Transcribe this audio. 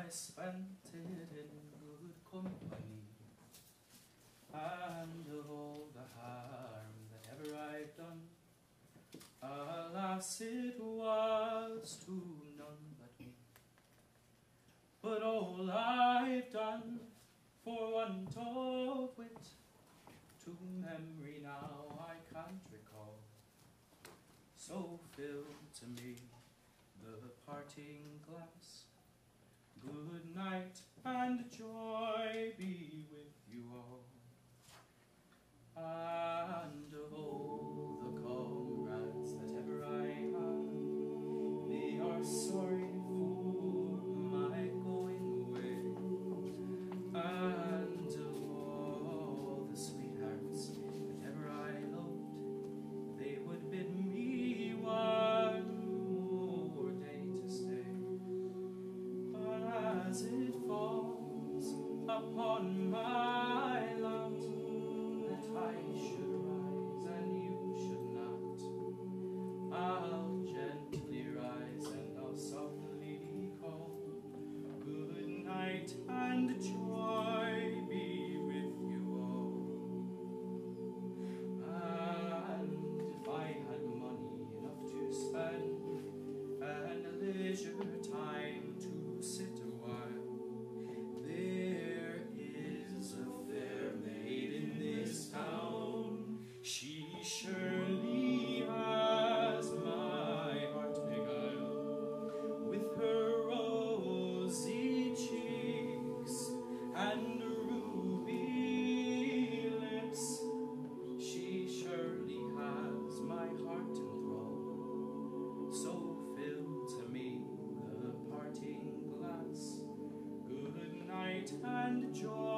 spent it in good company, and of all the harm that ever I've done, alas, it was to none but me. But all I've done for want of wit, to memory now I can't recall. So fill to me the parting glass. Good night and joy be with you all. And of all the comrades that ever I have, they are sorry for my going away. And of all the sweethearts that ever I loved, they would bid me one more day to stay. But as it falls upon my lot that I should rise and you should not, I'll gently rise and I'll softly call. Good night and joy be with you all. And if I had money enough to spend, and leisure time to sit a while, there is a fair maid in this town. She surely has my heart beguiled. With her rosy cheeks and ruby lips, she surely has my heart enthralled. So fill to me the parting glass. Good night and joy